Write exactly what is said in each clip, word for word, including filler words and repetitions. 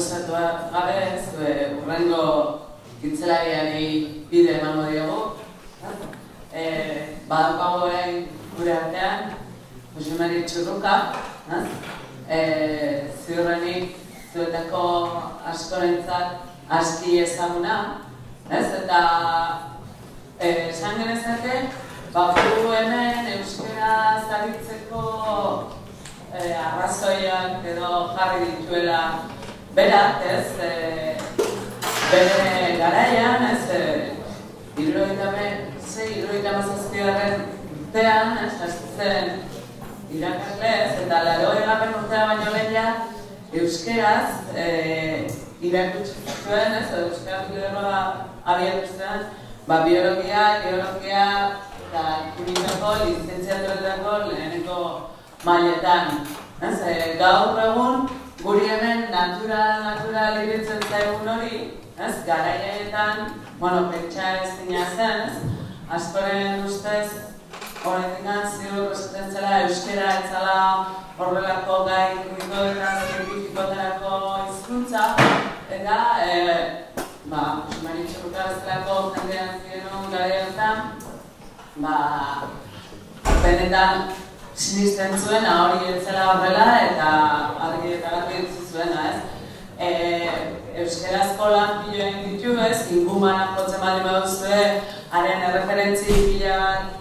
luzatu gabe, urrengo itzelariari bide emango diogu. Badaukago gure artean, Jose Mari Txurruka, ziurrenik zuetako askorentzat aski ezaguna, eta esan genezake, gu hemen euskara zaritzeko arrazoiak edo jarri dituela berak, bere garaian, hirurogeita hamazazpigarren urtean, jasotzen irakaslez, eta laurogeigarren urtea baino lehia euskeraz irakutsi zuen, edo euskara liderroa abiatu zuen, biologia, geologia eta kimikako lizentziatuetako leheneko mailetan. Gaur egun, guri hemen natural-natural iruditzen zaigun hori, garaietan, pentsa ezina zen, askoren ustez, horretik ziur esaten zela euskara etzala horrelako gai krimiko eta zientifikotarako hizkuntza, eta Jose Mari Txurruka bezalako jendean ziren garaietan, benetan sinisten zuen hori etzela horrela eta argi eta garbi utzi zuena, ez? Euskarazko lan pilo egin ditu, ez? Ingumanak jotzen baldin baduzue, haren erreferentzi pila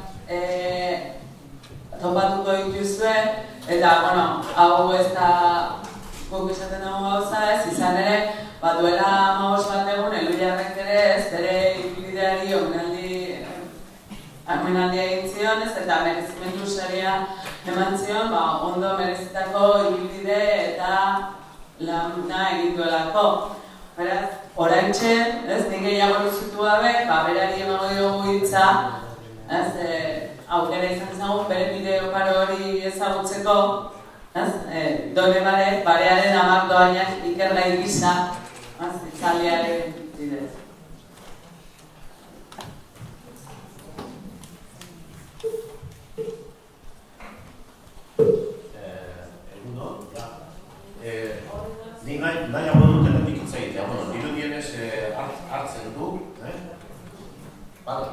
bat topatuko dituzue, eta, bueno, hau ez da guk esaten dugu gauza, ez? Izan ere, duela hamabost bat egun, Elhuyarrek ere, ez? Bere ibilbideari omenaldia egin zion, ez? Eta merezimendu saria eman zion, ondo merezitako ibilbide eta lana egin duelako. Beraz, oraintxe, ez, nik gehiago luzitu gabe, berari emago diogu hitza, aukera izan zagun, bere bideo paro hori ezagutzeko, done bare, barearen amak doainak ikerlai gisa, itzaldiaren bidez. Nik nahiago dut eletik hitz egitea, dirudienez hartzen du, bale?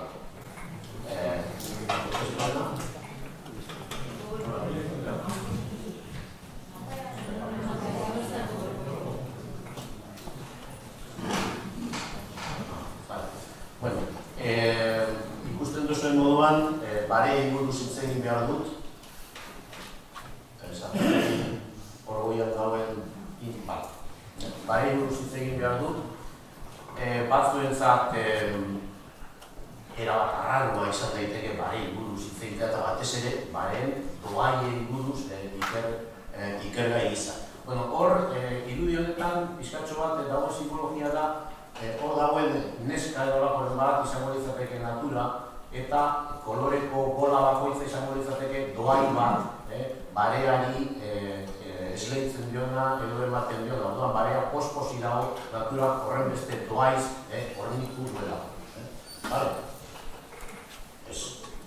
Bueno, ikusten duzuen moduan, barei buruz hitz egin behar dut, hor dauen bat. Barei buruz hitz egin behar dut, batzuentzat erabat arraroa izan daiteke barei buruz hitz egitea eta batez ere bareen doaiei buruz ikergai izan. Hor, irudi honetan, pixkatxo bat dago simbologia da, hor dagoen neska edo lakoren bat izango litzateke natura eta koloreko bola bakoitza izango litzateke doai bat, bareari esleitzen diona edo ematen diona. Orduan, barea pos-posi dago natura horren beste doaiz hornitu duela. Bale? Ez.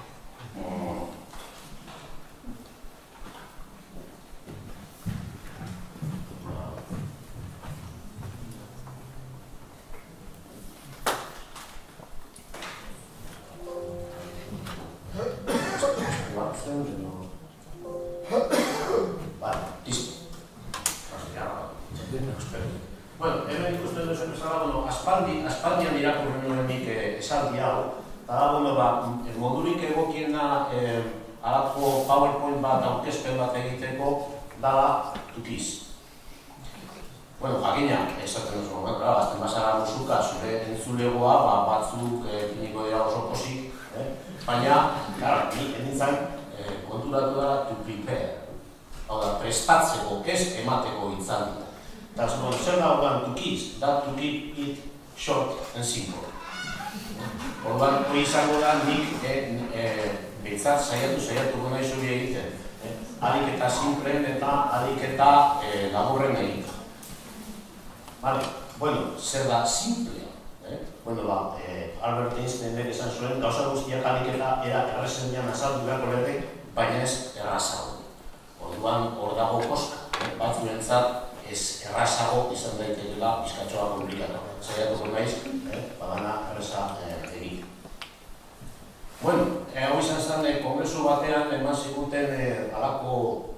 Bueno, hemen ikusten duzuen bezala, aspaldian irakurri nuen nik esaldi hau, eta modurik egokiena halako PowerPoint bat, aurkezpen bat egiteko, dala tukiz. Bueno, jakina, esaten duzu momentu, azten bazara musuka, zure entzulegoa, batzuk finiko dira oso posik, baina, gara, nik enintzen konturatu dara to prepare. Hau da, prestatzeko, kez emateko itzaldi. Eta zer da orduan to kiss, da to keep it short and simple. Orduan, hori izango da nik behitzat saiatu saiatu gona izo bi egiten. Alik eta simplen eta alik eta laburren egiten. Vale, bueno, zer da simplea. Bueno, ba, Albert Einsteinek esan zuen, gauza guztiak alik eta era errezendian azaldu beharko lehetek, baina ez errazago. Orduan, hor dago koska, batzuentzat ez errazago izan daitekela pizkatxoa komplikatu. Zaiatuko naiz, badana erraza egin. Bueno, hau izan zen kongresu batean eman ziguten alako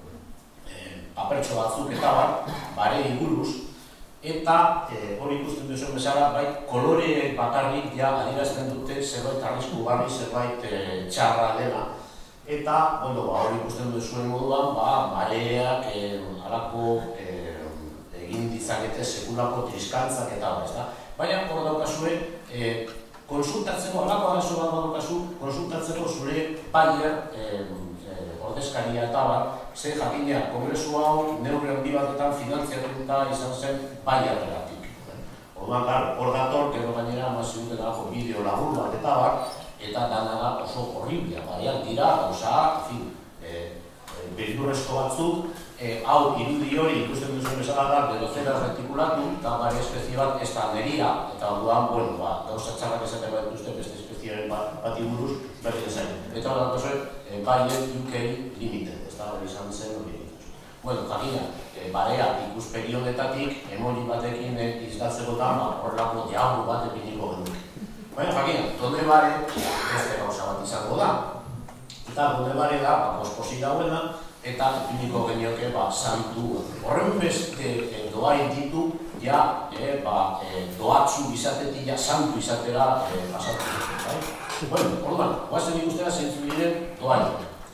apertxo batzuk eta bat, barei buruz, eta hori ikusten duzuen bezala, bai, kolore bakarrik ja adierazten dute zerbait arrisku barri, zerbait txarra dela. Eta, bueno, hori ikusten duzuen moduan, bareak alako egin ditzakete sekulako triskantzak eta bat, ez da? Baina, hor daukazue, konsultatzeko, alako arazo bat daukazu, konsultatzeko zure Bayer ordezkaria eta bat, ze jakina, kongresu hau neurri handi batetan finantziatuta izan zen Bayerreratik. Orduan, hor dator, gero gainera, maziguten alako bideo labur bat eta bat, eta dana da oso horriblia, bariak dira, gauza, beldurrezko batzuk, hau irudi hori ikusten duzuen bezala da, berozeraz retikulatu, eta bari espezie bat ez da neria, eta orduan, bueno, gauza txarrak esaten bat dituzte, beste espeziearen bati buruz, berdin zain. Eta hor dator, Bayer U K Limited, ez da hori izan zen hori dituz. Bueno, jakina, barea ikuspegi honetatik, emoli batekin izlatzekotan, horrelako diablo bat epiniko genuk. Baina, jakina, donde bare beste gauza bat izango da. Eta donde bare da, posposi dauena, eta ipiniko genioke santu. Horren beste doai ditu, ja, doatzu izatetik, ja, santu izatera pasatu. Bueno, orduan, guazen ikustera zentzu diren doai.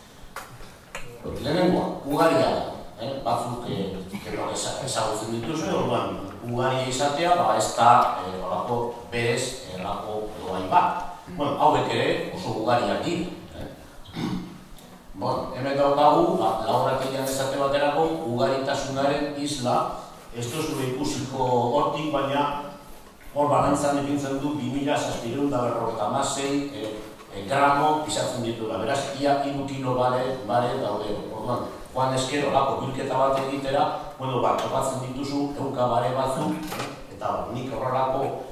Lehenengoa, ugaria da. Batzuk ezagutzen dituzu, orduan, ugaria izatea, ez da horako berez errako doai bat. Bueno, hauek ere oso ugariak dira. Bueno, hemen daukagu, laborategian esate baterako, ugaritasunaren isla, ez duzure ikusiko hortik, baina hor balantzan ipintzen du bi mila zazpiehun eta berrogeita hamasei gramo pisatzen dituela. Beraz, ia hiru kilo bare daude. Orduan, joan esker horako bilketa bat egitera, bueno, bat, topatzen dituzu, ehunka bare batzuk, eta nik horrelako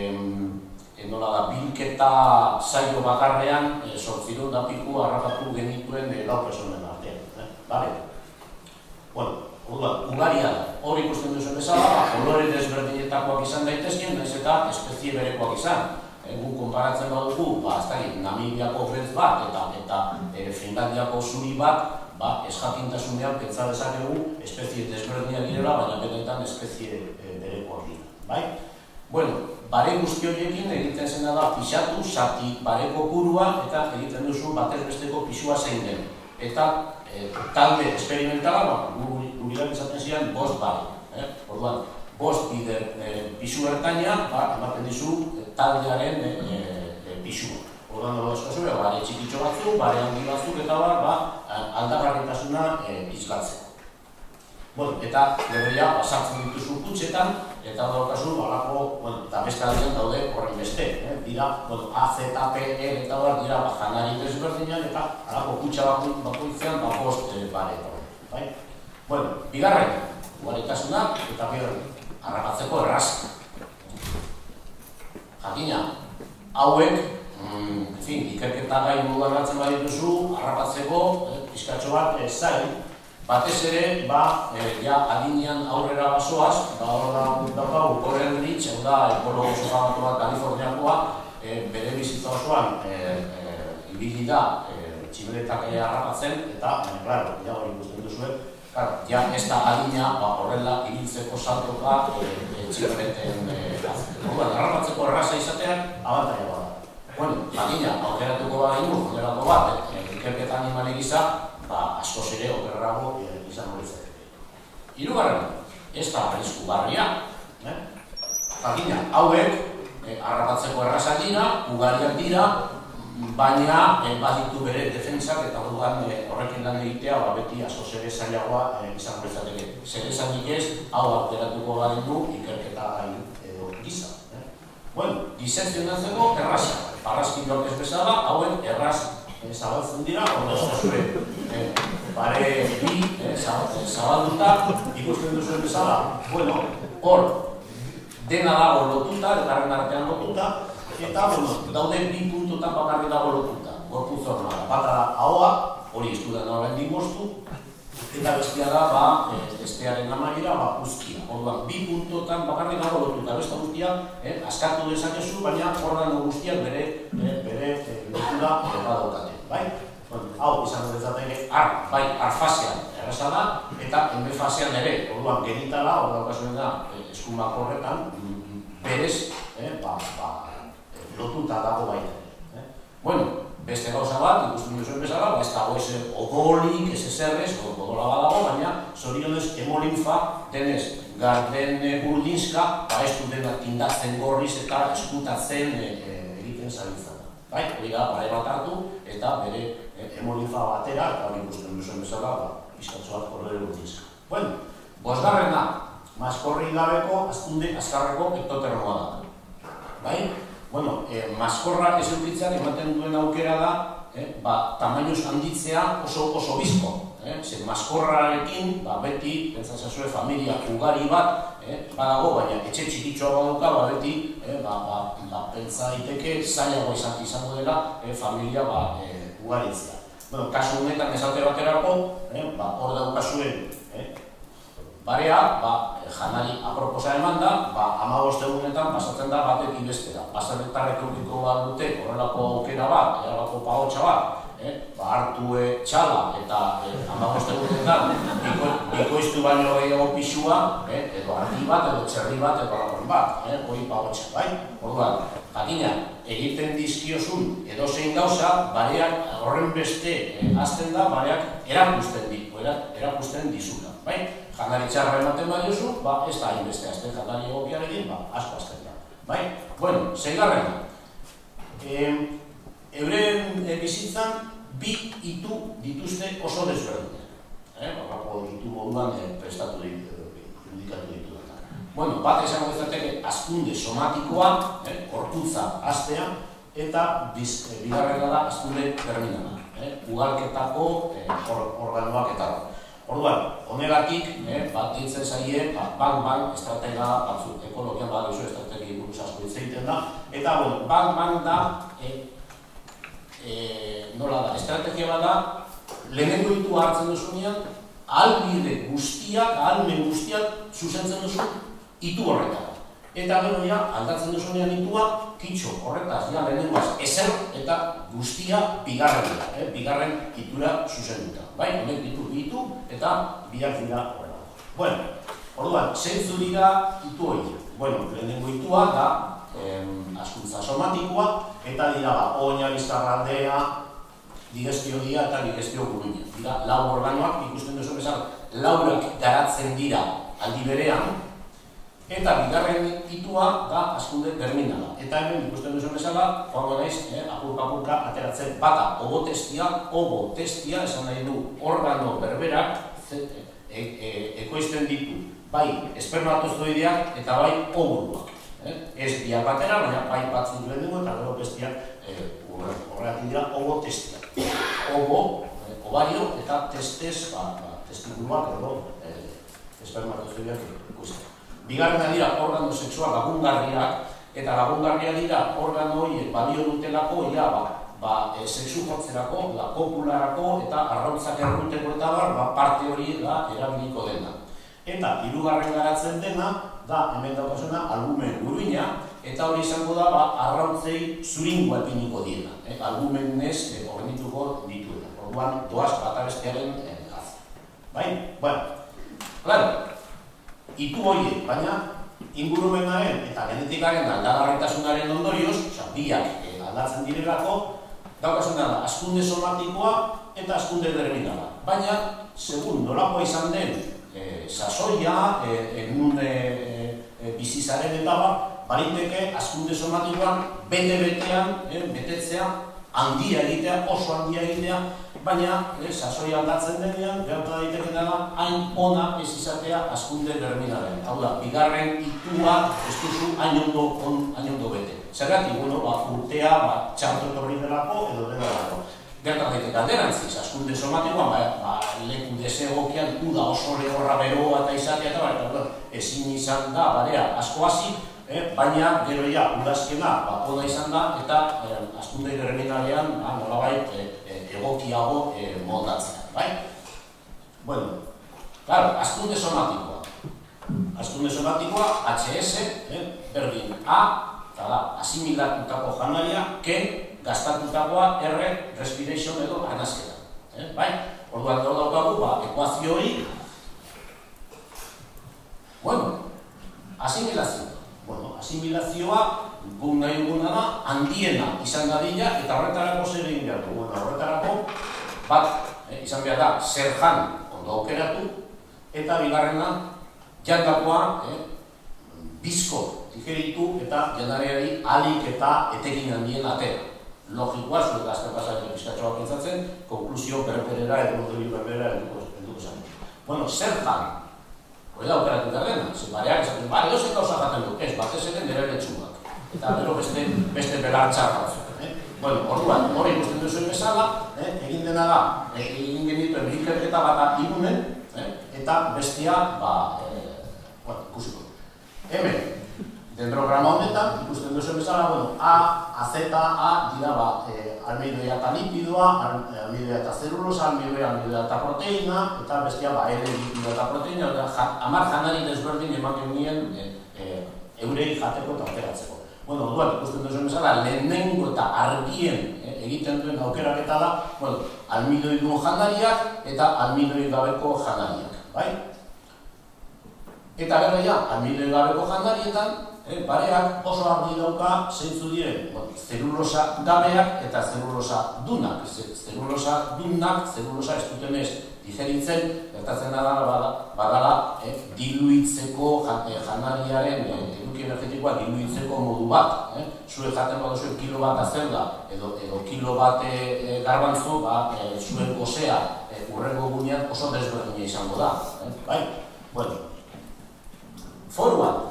nola da, bilketa saio bakarrean zortziehun da piku harrapatu genituen lau personen artean. Bale? Bueno, ugaria da. Hor ikusten duzen bezala, kolore desberdinetakoak izan daitezkien, nahiz eta espezie berekoak izan. Gu konparatzen badugu, Namibiako beltz bat eta Finlandiako zuri bat, ez jakintasunean pentsa dezakegu espezie desberdinak direla, baina benetan espezie berekoak dira. Bai? Bueno, bare guzti horiekin egiten zena da pixatu, zati bareko kurua eta egiten duzu batez besteko pisua zein den. Eta talde esperimentala, guriak izaten ziren bost bare. Orduan, bost bider pisu ertaina, ematen dizu taldearen pisua. Orduan, nola eskazu, bare txikitxo batzuk, bare handi batzuk eta aldagarritasuna izlatzeko. Bueno, eta lebeia sartzen dituzu kutxetan, eta daukazu, alako, eta beste aldean daude horren beste. Dira, A, Z, P, E, eta hor dira janari desberdinak, eta alako kutxa bakoitzean bost bare. Bueno, bigarren, ugaritasuna, eta bigarren, harrapatzeko erraz. Jakina, hauek, ikerketa gai moduan hartzen badituzu, harrapatzeko, pizkatxo bat zain, batez ere, adinean aurrera basoaz, hor daukagu, Coral Ridge, hau da, ekologo sofamatu bat Kaliforniakoa, bere bizitza osoan ibili da txibeletak harrapatzen, eta, klaro, ja hori ikusten duzuen, ja ez da adina horrela ibiltzeko saltoka txibeleten azten. Harrapatzeko erraza izatean, abantaia bat. Bueno, jakina, aukeratuko bat ingo, modelako bat, ikerketa animali gisa, askoz ere okerrago izango izateke. Hirugarren, ez da arrisku barria. Jakina, hauek harrapatzeko erraza dira, ugariak dira, baina baditu bere defentsak eta orduan horrekin lan egitea beti askoz ere zailagoa izango izateke. Zer esanik ez, hau aukeratuko bat du ikerketa edo gisa. Bueno, disezionatzeko erraza. Arrazkiloak ez bezala, hauen erraz zabaltzen dira, ondo zure bare bi zabalduta, ikusten duzuen bezala, bueno, hor dena dago lotuta, elkarren artean lotuta, eta daude bi puntutan bakarri dago lotuta, gorputz hor naga. Bata da ahoa, hori ez dudan horrein dimoztu, eta bestia da, ba, testearen amaiera, ba, guztia. Orduan, bi puntotan bakarrik dago lotuta, beste guztia, askartu dezakezu, baina organo guztiak bere, bere lotura badaukate, bai? Hau, izango dezateke, ar, bai, arfasean erraza da, eta enbefasean ere, orduan, genitala, hor daukazuen da, eskumak horretan, berez, lotuta dago baita. Bueno, beste gauza bat, ikusten duzuen bezala, ez dago ez odolik, ez ezerrez, odola badago, baina zorionez hemolinfa denez garden burdinska, ba ez du dena tindatzen gorriz eta eskutatzen egiten zabiltzan. Bai, hori da, bare bat hartu eta bere hemolinfa batera, eta hori ikusten duzuen bezala, pizkatzoak horre burdinska. Bueno, bosgarrena, maskorri gabeko, azkunde, azkarreko ektotermoa da. Bai? Bueno, maskorrak ez eukitzen ematen duen aukera da, tamainuz handitzea oso oso bizko. Zer maskorrarekin, beti, pentsazazue, familia ugari bat, badago, baina etxe txikitxoa baduka, beti, pentsa daiteke zailago izango dela familia ugaritzea. Kasu honetan esate baterako, hor daukazuen barea, janari aproposa eman da, hamabost egunetan pasatzen da batek ibestera. Baserritarrek eukiko bat dute horrelako aukera bat, horrelako pagotxa bat, hartu txala eta hamabost egunetan bikoiztu baino gehiago pixua, edo argi bat, edo txerri bat, edo argorn bat, hori pagotxa, bai? Orduan, jakina, egiten dizkiozun edozein gauza, bareak horren beste azten da, bareak erakusten ditu, erakusten dizula, bai? Janari txarra ematen badiozu, ez da hainbeste azten, janari egokiarekin, asko azten da. Bai? Bueno, zeigarrena. Euren bizitzan bi itu dituzte oso desberdinak. Horrako itu moduan prestatu indikatu ditu da. Bueno, bat esango ezateke azkunde somatikoa, gorputza aztea, eta bigarrena da azkunde terminala. Ugalketako organoak eta hor. Orduan, honegatik, bat ditzen zaie, bang-bang estratega batzuk, ekologian bat duzu estrategi buruz asko hitz egiten da, eta, bueno, bang-bang da, nola da, estrategia bat da, lehenengo ditu hartzen duzunean, ahalbide guztiak, ahalmen guztiak zuzentzen duzu itu horretara. Eta gero ja, aldatzen duzunean itua, kitxo horretaz, ja, lehenengoaz, ezer eta guztia bigarren dira, bigarren itura zuzenduta. Bai, honek ditu ditu eta biak dira horrela. Bueno, orduan, zeintzu dira itu hori. Bueno, lehenengo itua da askuntza somatikoa, eta dira ba, oina, bizkarraldea, digestio dia eta digestio guruina. Dira, lau organoak, ikusten duzu bezala, laurak garatzen dira aldi berean, eta bigarren itua da askunde terminala. Eta hemen ikusten duzu bezala, joango naiz, apurka-apurka ateratzen bata ogotestia, ogotestia, esan nahi du organo berberak ekoizten ditu, bai espermatozoideak eta bai ovuloak. Ez biak batera, baina bai batzuk duen dugu eta gero bestiak horregatik dira ogotestia. Ogo, ovario eta testes, testikuluak edo espermatozoideak ikusten. Bigarrena dira organo sexual lagungarriak, eta lagungarriak dira organo horiek balio dutelako, ja, ba, sexu jotzerako, la kopularako eta arrautzak erruteko eta bar, parte hori da erabiliko dena. Eta hirugarren garatzen dena, da, hemen daukazuna, albumen guruina, eta hori izango da, arrautzei zuringoa epiniko diena. Albumenez horrenituko dituena. Orduan, doaz bat abestearen gaz. Bai? Bueno, claro. Itu horiek, baina ingurumenaren eta genetikaren aldagarritasunaren ondorioz, biak aldatzen direlako, daukasuna da askunde somatikoa eta askunde terminala. Baina, segun nolakoa izan den sasoia, egun bizizaren eta bat, bariteke askunde somatikoan bete-betean, betetzea, handia egitea, oso handia egitea, baina sasoia aldatzen denean, gerta daiteke dela, hain ona ez izatea askunde terminalen. Hau da, bigarren itua ez duzu hain ondo bete. Zergatik, bueno, urtea txartu etorri delako edo delako. Gerta daiteke alderantziz, askunde somatikoan, leku desegokian, uda oso lehorra beroa eta izatea eta ezin izan da, barea, asko hasi, baina gero ja, udazkena, ona izan da, eta askunde terminalean, nolabait, egokiago moldatzea, bai? Bueno, claro, hazkunde somatikoa. Hazkunde somatikoa, H S, berdin A, eta da, asimilatutako janaria, K, gastatutakoa, R, respiration edo arnasketa. Bai? Orduan gaur daukagu, ba, ekuazioi. Bueno, asimilazioa. Bueno, asimilazioa, guk nahi duguna da, handiena izan dadila, eta horretarako zer egin behar du. Bueno, horretarako, bat, izan behar da, zer jan ondo aukeratu, eta bigarrena, jandakoa, bizko digeritu eta jandareari alik eta etekin handien atera. Logikoa, zuet azken pasaren pizkatxoa pentsatzen, konklusio berberera edo berberera helduko zen. Bueno, zer jan? Hori da aukeratu dena, zen bareak esaten, bare, dozen gauza jaten dut, ez, batez ere nire letxuak. Eta bero beste belartxar batzuk. Bueno, orduan, hori ikusten duzuen bezala, egin dena da, egin genituen ikerketa bat irunen, eta bestia, ba, bueno, ikusiko. Hemen, dendrograma honetan, ikusten duzuen bezala, bueno, A, A, Z, A, dira, ba, almidoia eta lipidoa, almidoia eta zelulosa, almidoia, almidoia eta proteina, eta bestia, ba, L, lipidoa eta proteina, hamar janari desberdin ematen nien eurei jateko eta aukeratzeko. Bueno, orduan, ikusten duzuen bezala, lehenengo eta argien egiten duen aukeraketa da, bueno, almidoi duen janariak eta almidoi gabeko janariak, bai? Eta gero ja, almidoi gabeko janarietan, bareak oso argi dauka zeintzu diren, zelulosa gabeak eta zelulosa dunak. Zelulosa dunak, zelulosa ez dutenez digeritzen, gertatzen da badala diluitzeko janariaren eduki energetikoa diluitzeko modu bat. Zue jaten baduzu kilo bat azelga edo kilo bat garbantzu, zuen gozea urrengo gunean oso desberdina izango da. Bueno, foruan,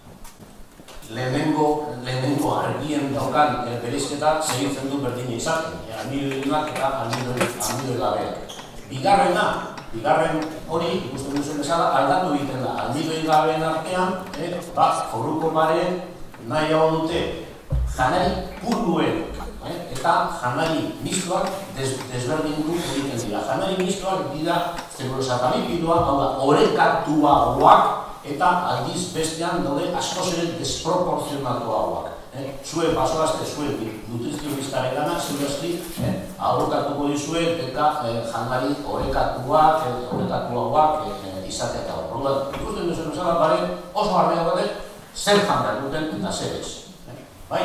lehenengo argien daukan bereizketa segitzen du berdina izaten, almidoidunak eta almidoi gabeak. Bigarrena, bigarren hori, ikusten duzuen bezala, aldatu egiten da. Almidoi gabeen artean, foruko baren nahi hau dute janari puruen eta janari mistoak desberdindu egiten dira. Janari mistoak dira zelulosa eta lipidoa, hau da, orekatuagoak eta aldiz bestean daude askoz ere desproporzionatuagoak. Zue basoazte, zue nutrizionistaren gana, zure azti, aurkatuko dizue eta janari orekatuak, orekatuagoak izatea eta hor. Ikusten duzen bezala, bare oso armea bate, zer jangar duten eta zer ez. Bai?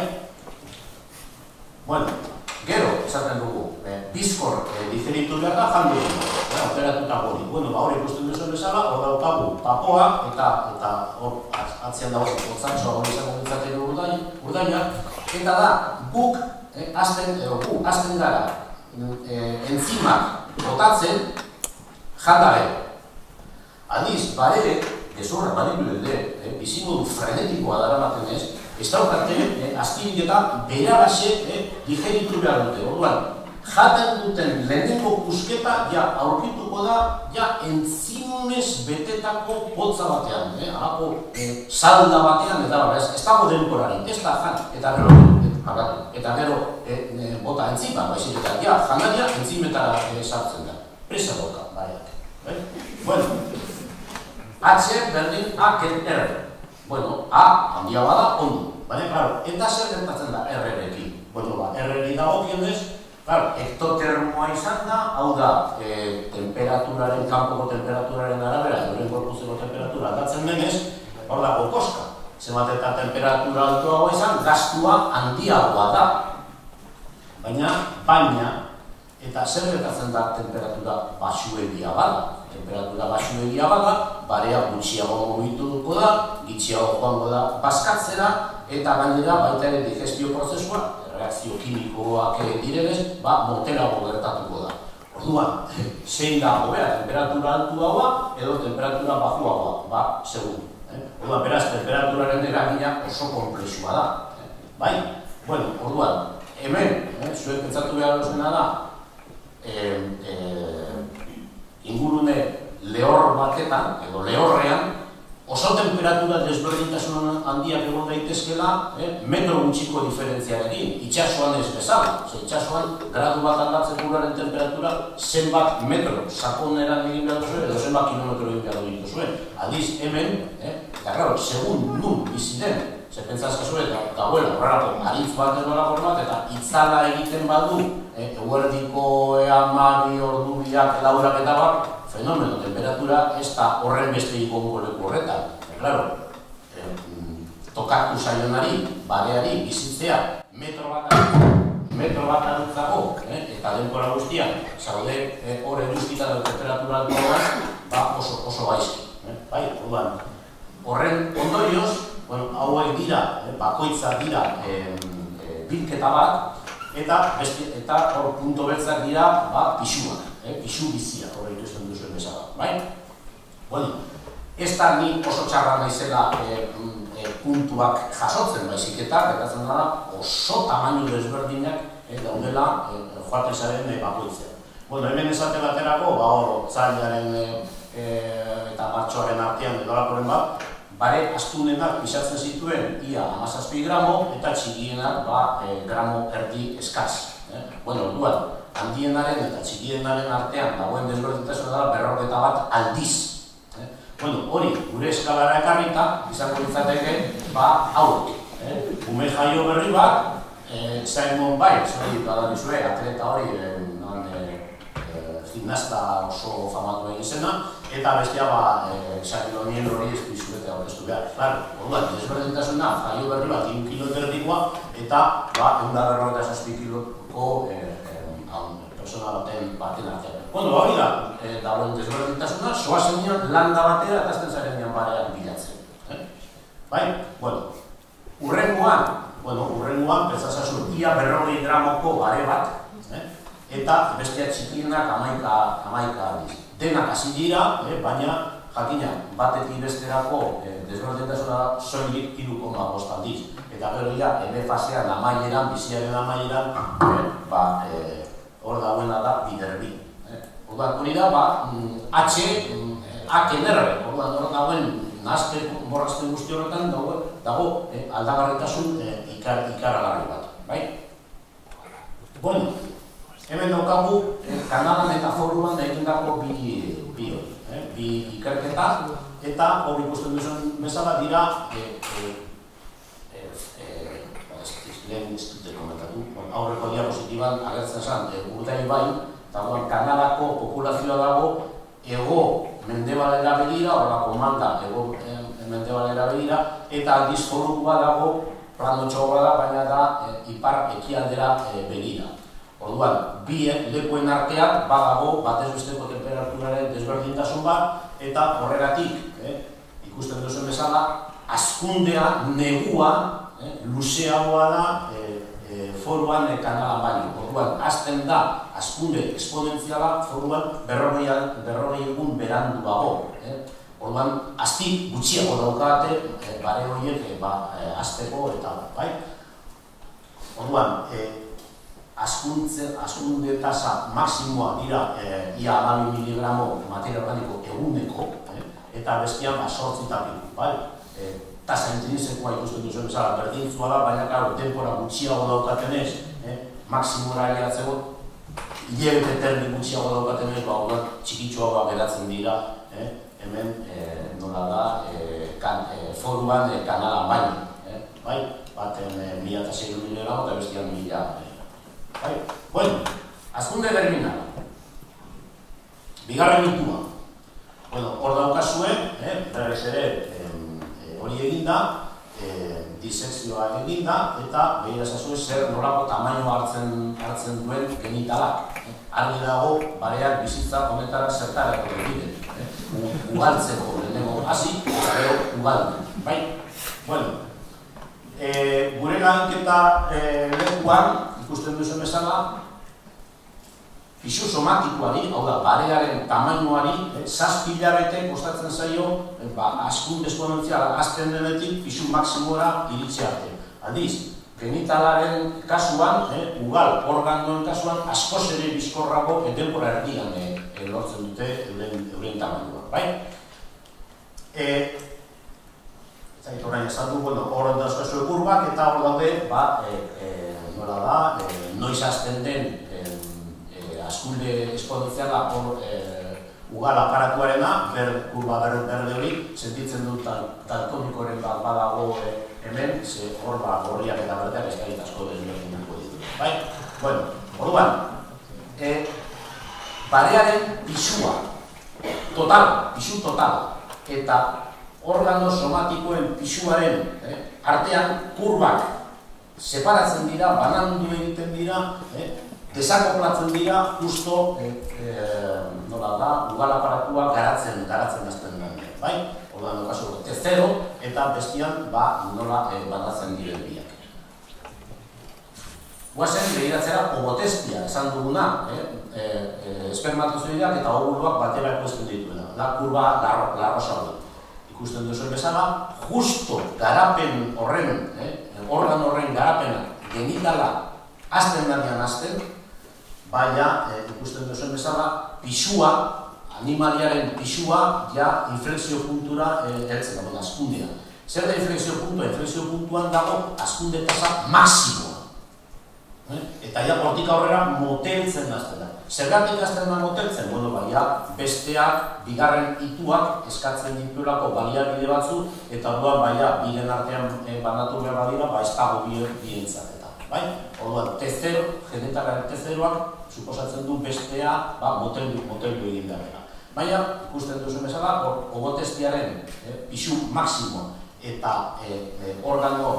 Bueno, gero, esaten dugu, bizkor digeritu behar da jandu dugu, operatuta hori. Bueno, ba hori ikusten duzen bezala, hor daukagu papoa eta hor atzian dago gotzantxoa hori izango ditzaten urdaina, eta da, guk azten, edo gu, azten gara enzimak botatzen jandare. Aldiz, barere, gezurra manipulende, bizimodu frenetikoa dara maten ez, ez daukate, azpiriketa beraraxe digeritu behar dute. Orduan, jaten duten lehenengo pusketa ja aurkituko da ja entzimez betetako potza batean, halako salda batean, eta ez dago denporari, ez da jan, eta gero, eta gero bota entzima, baizik eta ja janaria entzimetara sartzen da. Presa doka, baiak. Bueno, H berdin A ken R. Bueno, A handia bada, ondo. Baina, klaro, eta zer gertatzen da R-rekin? Bueno, ba, R-eri dago kionez, klaro, ektotermoa izan da, hau da, temperaturaren, kanpoko temperaturaren arabera, euren korpuzeko temperatura aldatzen denez, hor dago koska. Zemat eta temperatura altuagoa izan, gastua handiagoa da. Baina, baina, eta zer gertatzen da temperatura basuegia bada? Temperatura basuegia bada, barea gutxiago mugituko da, gitxiago joango da bazkatzera, eta gainera baita ere digestio prozesua, reakzio kimikoak direnez, motelago gertatuko da. Orduan, zein da hobea, temperatura altuagoa edo temperatura bajuagoa, ba, segun. Orduan, beraz, temperaturaren eragina oso komplexua da. Bai? Bueno, orduan, hemen, zuek pentsatu behar duzena da, ingurune lehor batetan, edo lehorrean, oso temperatura desberdintasun handiak egon daitezkela, metro gutxiko diferentziarekin, itxasuan ez bezala. Itxasuan, gradu bat aldatzen uraren temperatura, zenbat metro sakoneran egin behar duzuen, edo zenbat kilometro egin behar duzuen. Aldiz, hemen, eta claro, segun nun bizi den, ze pentsazkazue, dagoela, horrelako, aritz bat edo lako bat, eta itzala egiten badu, eguerdiko hamabi ordu biak laurak eta bat, fenomeno, temperatura ez da horren beste ikongo leku horretan. Claro, tokatu zaionari, bareari, bizitzea, metro bat metro bat adutzago, eta denbora guztian, zaude horren guztita da temperatura altuagoan, ba oso gaizki. Horren ondorioz, hauek dira, bakoitza dira bilketa bat, eta hor punto beltzak dira pisuak, pisu bizia, horre ikusten duzuen bezala. Bueno, ez da ni oso txarra naizela puntuak jasotzen baizik eta, betatzen dara, oso tamainu desberdinak daudela joatezaren bakoitzea. Bueno, hemen esate baterako, ba hor, otzailaren eta martxoaren artean edolakoren bat, bare astunenak pisatzen zituen ia hamazazpi gramo eta txikienak gramo erdi eskaz. Bueno, orduan, handienaren eta txikienaren artean dagoen desberdintasuna da berroketa bat aldiz. Bueno, hori, gure eskalara ekarrita, izango ditzateke, ba, hauek. Ume jaio berri bat, Simon Biles, hori, badalizue, atleta hori, gimnasta oso famatu egin zena, eta bestia, ba, Shaquille hori ez dizuete aurkeztu behar. Claro, orduan, desberdintasuna, jaio berri bat, hiru kilo erdikoa, eta, ba, ehun eta berrogeita zazpi kiloko persona baten baten artean. Bueno, hori da, dagoen desberdintasuna, soazenean landa batera eta azten zarenean barean bilatzen. Bai? Bueno, urrengoan, bueno, urrengoan, pentsazazu, ia berrogei gramoko bare bat, eta bestea txikienak hamaika aldiz. Denak hasi dira, baina, jakina, batetik besterako desberdintasuna soilik hiru koma bost aldiz. Eta gero ja, ebe fasean, amaieran, biziaren amaieran, ba, hor dagoena da biderbi. Orduan, hori da, ba, H, H-nerre, orduan, hor dagoen nahazten, borrazten guzti horretan dago aldagarritasun ikaragarri bat, bai? Bueno, hemen daukagu Kanadan eta Foruan egindako bi ikerketa, eta hor ikusten duzuen bezala dira lehen ez dute komentatu, aurreko diapositiban agertzen zen, Urdai bai, eta Kanadako populazioa dago ego mendebalera begira, horrela komanda ego mendebalera begira, eta aldiz Forua dago plano txogoa da, baina da ipar ekialdera begira. Orduan, bi lekuen artean badago batez besteko temperaturaren desberdintasun bat, eta horregatik, ikusten duzuen bezala, hazkundea, negua, luzeagoa da Foruan Kanadan baino. Orduan, hasten da hazkunde esponentziala Foruan berrogei egun beranduago. Orduan, azti gutxiago daukate bare horiek hazteko eta bai. Orduan, hazkunde tasa maksimoa dira ia hamabi miligramo materia organiko eguneko, eta bestian sortzi eta piku, bai? Tasa intrinsekoa ikusten duzuen bezala berdintzua da, baina claro, denbora gutxiago daukatenez, maksimora aileatzeko, hilabete termik gutxiago daukatenez, ba, txikitsuagoa geratzen dira, hemen nola da, Foruan Kanadan baino, bai? Baten mila eta seiehun miligramo eta bestian mila. Bueno, hazkunde germinala. Bigarren mitua. Bueno, hor daukazue, berriz ere, hori eginda, disekzioa eginda, eta behira zazue zer nolako tamaino hartzen duen genitalak. Argi dago, bareak bizitza honetara zertarako egiten. Ugaltzeko lehenengo hasi, gero ugaltzen. Bai? Bueno, gure lanketa lekuan, ikusten duzen bezala, pisu somatikoari, hau da, barearen tamainuari, zazpi hilabete kostatzen zaio, hazkunde esponentziala azten denetik pisu maksimora iritsi arte. Aldiz, genitalaren kasuan, ugal organoen kasuan, askoz ere bizkorrago denbora erdian lortzen dute euren tamainua, bai? Zait orain esan du, bueno, hor dauzkazue kurbak eta hor daude, ba, nola da, noiz hasten den askunde esponentziala hor ugal aparatuarena, ber kurba berde hori, sentitzen dut daltonikoren bat badago hemen, ze hor ba gorriak eta berdeak eskait asko desberdinako ditu. Bai? Bueno, orduan, parearen pisua, total, pisu total, eta organo somatikoen pisuaren artean kurbak separatzen dira, banandu egiten dira, desakoplatzen dira, justo, nola da, ugal aparatua garatzen, garatzen hasten da. Bai? Orduan, kasu, tezero eta bestian, ba, nola banatzen diren biak. Guazen, behiratzera, ogotestia esan duguna, espermatozoideak eta ovuloak batera ekoizten dituena. Da, kurba larrosa hori. Ikusten duzuen bezala, justo garapen horren, organ horren garapena genitala hasten danean hasten, baina ikusten duzuen bezala, pisua, animaliaren pisua, ja inflexio puntura heltzen dago, askundea. Zer da inflexio puntua? Inflexio puntuan dago askunde tasa maksimoa. Eta ja hortik aurrera moteltzen hasten da. Zergatik hasten da moteltzen? Bueno, baina besteak, bigarren ituak eskatzen dituelako baliabide batzu, eta orduan baina bilen artean banatu behar badira, ba ez dago bientzat eta. Bai? Orduan, tezero, genitalaren tezeroak, suposatzen du bestea, ba, moteldu egin dara. Baina, ikusten duzu bezala, ogotestiaren pisu maksimoa eta organo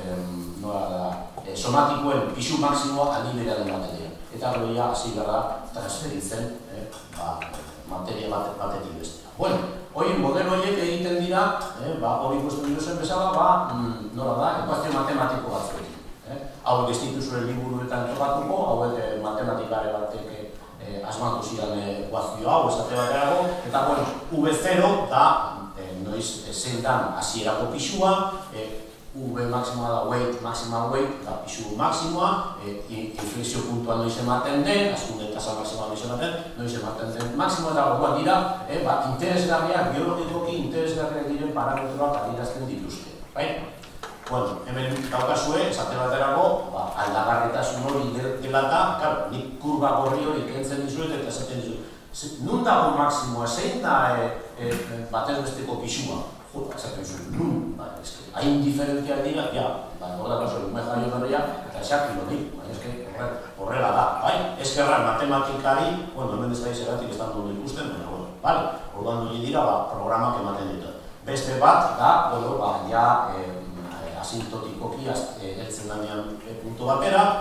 somatikoen pisu maksimoa aliberean ematen dira. Eta goia hasi gara transferitzen materia batetik bestea. Bueno, hori modelo horiek egiten dira, hori ikusten duzen bezala, nola da, ekuazio matematiko batzuekin. Hauek ez dituzuen liburuetan tokatuko, hauek matematikare batek asmatu zidan ekuazio hau, esate baterago, eta bueno, V zero da, noiz zein dan hasierako pisua, V maksimoa da weight, maximal weight, da pisu maksimoa, inflexio puntua noiz ematen den, askunde tasa maksimoa noiz ematen, noiz ematen den maksimoa eta gogoan dira, interesgarriak, biologikoki interesgarriak diren parametroak adierazten dituzte. Bai? Bueno, hemen daukazue, esate baterako, aldagarritasun hori dela eta, claro, nik kurba gorri hori kentzen dizuet eta esaten dizuet. Nun dago maksimoa, zein da batez besteko pisua? Jota, esaten dizuet, nun, hain diferentziak dira, ja, hor da kaso, lume jaio berria, eta esakilo dik, horrela da, bai? Eskerran matematikari, bueno, hemen ez da izeratik ez da duen ikusten, baina, bueno, bale, orduan duen dira, programak ematen ditu. Beste bat, da, bueno, ba, ja, asintotikoki heltzen danean puntu batera.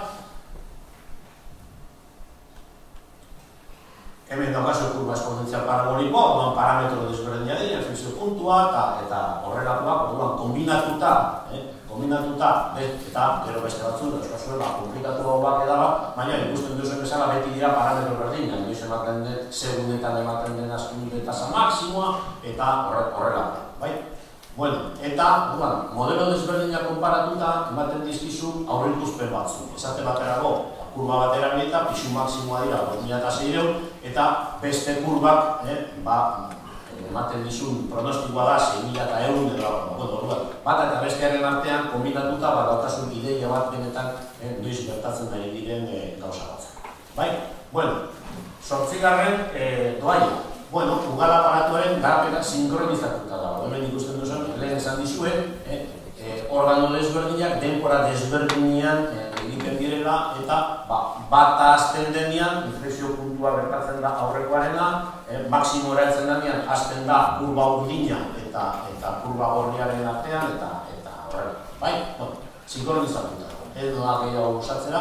Hemen daukazu kurba esponentzial parabolikoa, orduan parametro desberdina dira, inflexio puntua eta horrelakoak, orduan kombinatuta, kombinatuta, eta gero beste batzun, euskazuela, komplikatu hau bak edala, baina ikusten duzen bezala beti dira parametro berdina, noiz ematen den, segundetan ematen den askunde tasa maksimoa, eta horrelakoa, bai? Bueno, eta, orduan, modelo desberdina konparatuta ematen dizkizu aurreikuspen batzu. Esate baterago, kurba batera eta pisu maksimoa dira bost mila seiehun, eta beste kurbak ematen dizun pronostikoa da sei mila ehun edo, orduan, bat eta bestearen artean kombinatuta bat daukazun ideia bat benetan noiz gertatzen nahi diren gauza batzak. Bai? Bueno, zortzigarren doaia. Bueno, ugal aparatuaren garapenak sinkronizatuta dago. Hemen ikusten duzen, lehen esan dizuen, organo desberdinak, denbora desberdinean egiten direla, eta bata hasten denean, inflexio puntua gertatzen da aurrekoarena, maksimo eratzen denean, hasten da kurba urdina eta kurba gorriaren artean, eta horrela. Bai? Bueno, sinkronizatuta dago. Edo da gehiago usatzera.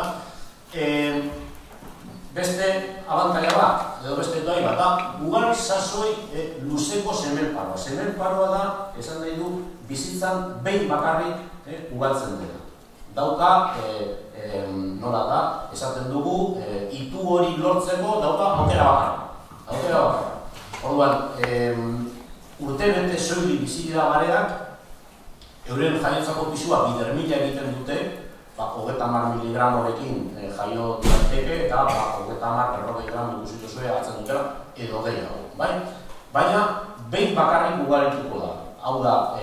Beste abantaila bat, edo beste doai bat da, ugal sasoi luzeko semenparoa. Semenparoa da, esan nahi du, bizitzan behin bakarrik ugaltzen dela. Dauka, nola da, esaten dugu, itu hori lortzeko dauka aukera bakarra. Aukera bakarra. Orduan, urte bete soili bizi dira bareak, euren jaiotzako pisua bidermila egiten dute, hogeta hamar miligramorekin jaio diateke eta hogeta hamar berrogei gramo ikusiko zuen atzen dutela edo gehiago. Baina, behin bakarrik ugalituko da. Hau da,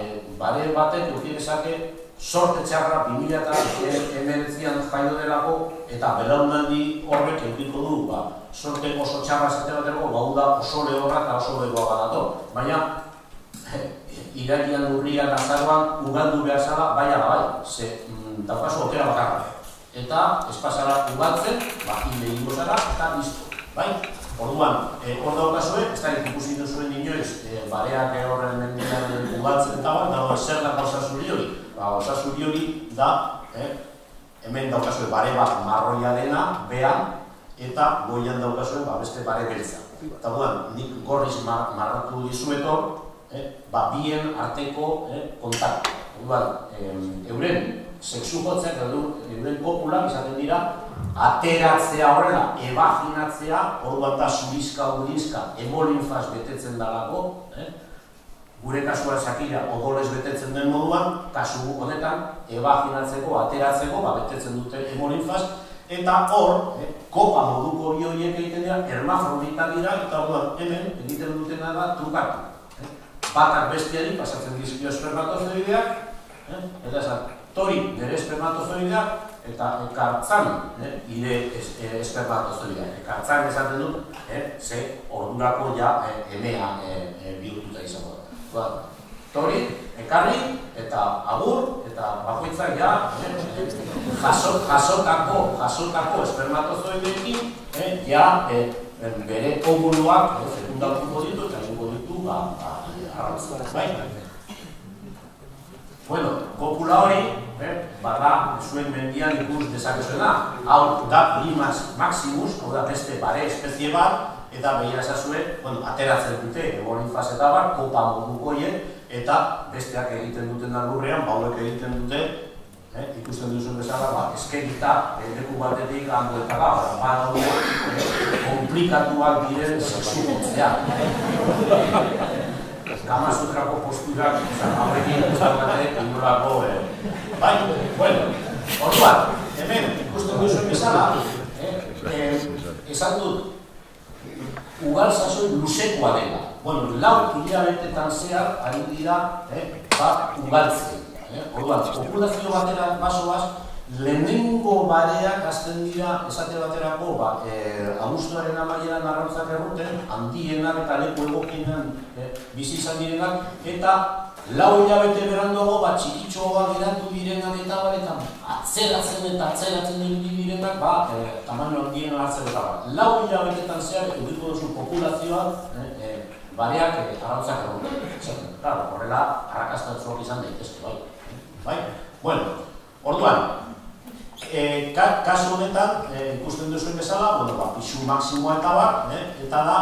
bare batek eduki dezake sorte txarra bi mila hemeretzian jaio delako eta belaunaldi horrek edukiko du, ba, sorte oso txarra esate bateko, ba, da oso lehorra eta oso begoa badator. Baina, iraian, urrian, azaroan, ugaldu behar zara, bai ala bai, ze daukazu okera bakarra. Eta espasara ugaltzen, ba, hile ingo zara, eta listo, bai? Orduan, hor daukazue, ez da ikusi duzuen inoiz, bareak horren mendian ugaltzen eta bat, dago zer da osasuri hori. Ba, osasuri hori da, hemen daukazue bare bat marroia dena, behan, eta goian daukazue beste bare beltza. Eta orduan, nik gorriz marratu dizuetor, ba, bien arteko kontaktu. Orduan, euren sexu jotzak, euren kopulak izaten dira, ateratzea horrela, ebaginatzea, orduan da zurizka, urizka, hemolinfaz betetzen dalako, gure kasua sakila odolez betetzen den moduan, kasu honetan, ebaginatzeko, ateratzeko, betetzen dute hemolinfaz, eta hor, kopa moduko bi horiek egiten dira, hermafrodita dira, eta orduan hemen egiten dutena da trukatu. Batak bestiari pasatzen dizkio espermatozoideak, eta esan, tori nire espermatozoideak, eta ekartzan ire espermatozoideak. Ekartzan esaten dut, ze ordurako ja emea bihurtuta izango da. Tori, ekarri, eta agur, eta bakoitzak ja jasotako, jasotako espermatozoideekin, ja bere ovuluak fekundatuko ditu, eta egingo ditu, arrauzak, bai? Bueno, kopula hori, bada, zuen mendian ikus dezakezuena, hau da limas maximus, hau da beste bare espezie bat, eta behira esazue, bueno, ateratzen dute, hemolinfaz eta bat, kopa modukoien, eta besteak egiten duten alburrean, bauek egiten dute, ikusten duzun bezala, ba, eskegita, leku batetik, hangoetara, ba, daude, komplikatuak diren sexu jotzea. Kama Sutrako posturak, horrekin guztatik inolako, bai, bueno, orduan, hemen ikusten duzuen bezala, esan dut, ugal sasoi luzekoa dela. Bueno, lau hilabetetan zehar ari dira, ugaltzen. Orduan, populazio batera basoaz, lehenengo bareak azten dira, esate baterako, abuztuaren amaieran arrautzak erruten, handienak eta leku egokienan bizi izan direnak, eta lau hilabete beranduago, txikitxoa geratu direnak eta baretan, atzeratzen eta atzeratzen direnak, tamaino handien hartzen eta bat. Lau hilabetetan zehar, eduriko duzu populazioa, bareak arrautzak erruten. Claro, horrela, harrakastatzuak izan daitezke, bai? Bueno, orduan, kasu honetan, ikusten duzuen bezala, pisu maksimoa eta bat, eta da,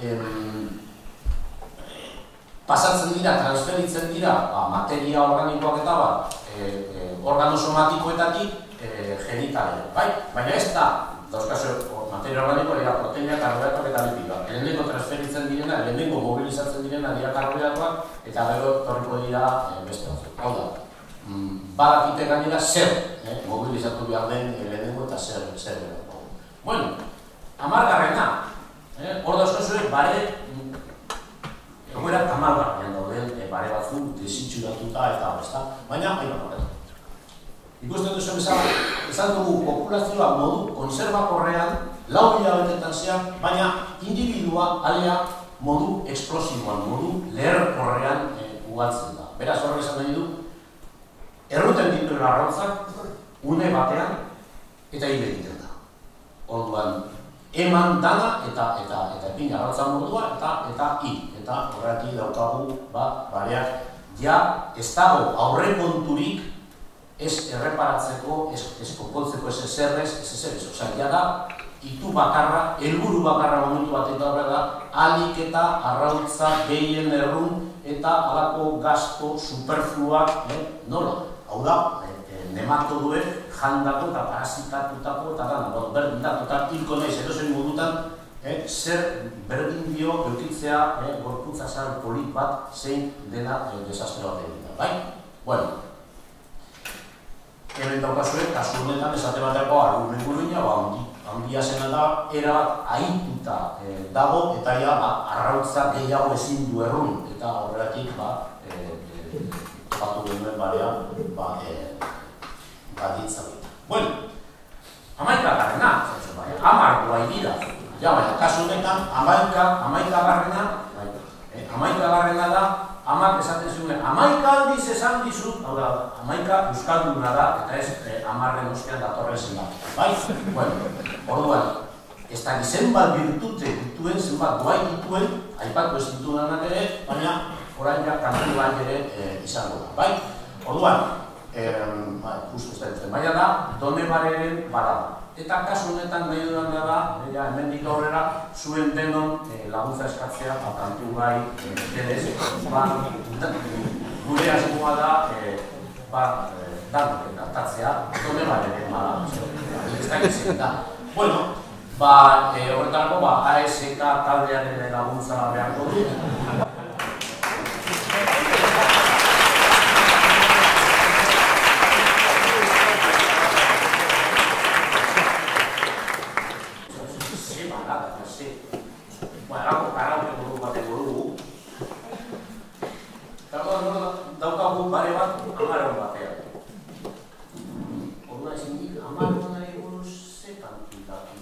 pasatzen dira, transferitzen dira, materia organikoak eta bat, organosomatikoetatik genitalera, bai? Baina ez da, dauzkazu, materia organikoa dira proteina, karbohidratoak eta lipidoak. Lehenengo transferitzen direna, lehenengo mobilizatzen direna dira karbohidratoak, eta gero torriko dira beste batzuk. Hau da, badakite gainera zer mobilizatu behar den lehenengo eta zer behar. Bueno, hamargarrena, hor dauzkazue bare, egoera tamalgarrean dauden bare batzuk desitxuratuta eta horrezta, baina, baina horretu. Ikusten duzuen bezala, esan dugu populazioa modu konserbakorrean, lau hilabetetan zean, baina individua alea modu eksplosiboan, modu leherkorrean ugaltzen da. Beraz horre esan nahi du, erruten dituen arrautzak, une batean, eta hile egiten da. Orduan, eman dana eta epin arrautza modua, eta hil. Eta horretik daukagu, bareak, ja, ez dago aurrekonturik ez erreparatzeko, ez konpontzeko ez ezerrez, ez ezerrez. Osa, ja da, itu bakarra, helburu bakarra momentu batean da horrela, alik eta arrautza gehien errun, eta halako gasto superfluak, nola? Hau da, nematoduek jandako eta parasitatutako eta dana, berdin da, eta hilko nahiz, edo zen modutan, zer berdin dio eukitzea gorputza zar polit bat zein dena desastre bat egin da, bai? Bueno, hemen daukazue, kasu honetan esate bateko argumen guruina, handia zena da, erabat ahituta dago, eta ja, arrautza gehiago ezin du errun, eta horregatik, ospatu genuen barea, baditza baita. Bueno, hamaika garrena, hamar guai dira. Ja, baina, kasu honetan, hamaika, hamaika garrena, hamaika garrena da, hamak esaten zuen, hamaika aldiz esan dizut, hau da, hamaika euskalduna da, eta ez hamarren ostean datorren zenbat. Bai? Bueno, orduan, ez da zenbat birtute dituen, zenbat guai dituen, aipatu ez ditudanak ere, baina orain ja kantu bat ere izango da. Bai? Orduan, justu ez da ditzen, baina da, Donebareren balada. Eta kasu honetan nahi dudan da, hemendik aurrera, zuen denon laguntza eskatzea, kantu gai, denez, gure asmoa da, danak eta tatzea, Donebareren balada. Ez da gizien da. Bueno, horretarako, A S K taldearen laguntza beharko du. Daukagu bare bat, amaron batean. Orduan ezin dik, amaron nahi buruz zetan dutatu.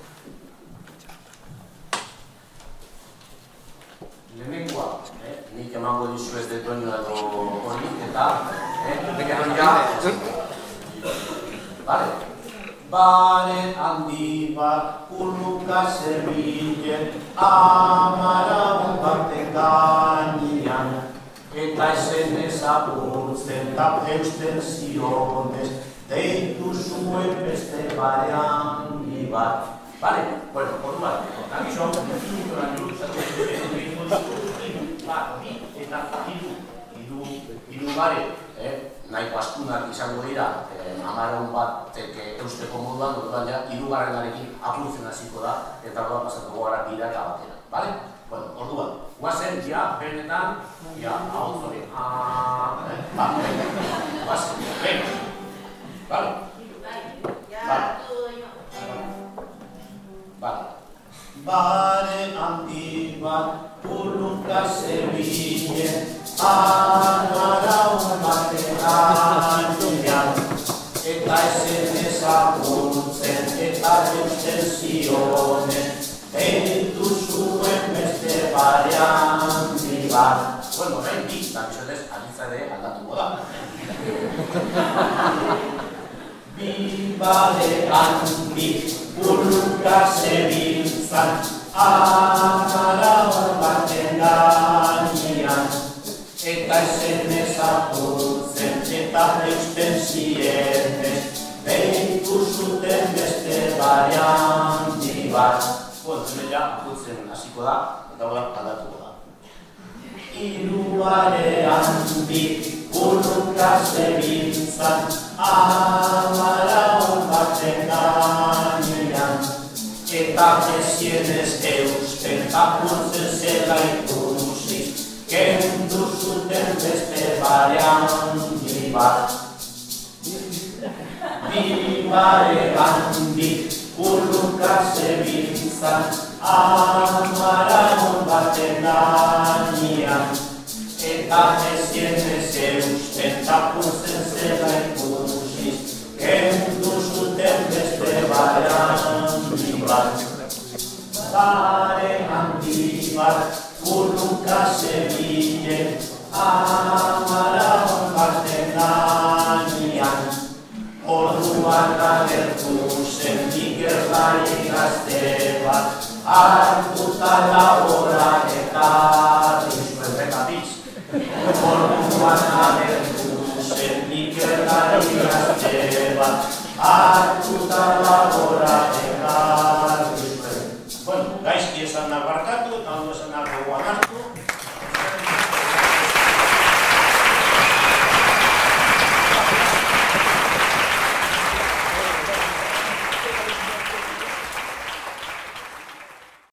Lehenengoa, nik emango dizu ez detoño edo hori, eta ja, bale. Bare handi bat uluka zebilen, amara baten gainean, eta esen ezapurtzen eta eusten zionez, deitu zuen beste bare handi bat. Bale? Bueno, hori bat, nagizo, zuzura nirutzatzen dut, bat, bi, eta hiru, hiru bare, nahiko astunak izango dira, amaron batek eusteko moduan, orduan ja, hirugarrenarekin apurtzen hasiko da, eta orduan pasatuko gara bira eta batera. Bale? Bueno, orduan, guazen, ja, benetan, ja, hau zori, ba, guazen, bene. Bale? Bale. Bale. Bare handi bat uluka zebilen, amaraun baten gainean, eta esen ezapurtzen eta eusten zionen, deitu zuen beste bare handi bat. Bueno, nahi bi, eta bizoetez, aditza ere aldatuko da. Bi bare handi uluka zebiltzan, amaraun baten gainean, eta esen ezapurtzen eta eusten zienez, deitu zuten beste bare handi bat. Bueno, hemen ja, apurtzen hasiko da, eta hori aldatuko da. Hiru bare handi uluka zebiltzan, amaraun baten gainean, eta ezienez eusten apurtzen zela ikusiz, kendu zuten beste bare handi bat. Bi bare handi uluka zebiltzan, amaraun baten gainean, eta ezienez eusten apurtzen zela ikusiz, kendu zuten beste bare handi bat. Bare handi bat uluka zebilen, amaraun baten gainean, orduan agertu zen ikerlari gazte bat, hartuta labora eta dizuen rekatiz. Orduan agertu zen ikerlari gazte bat, hartuta labora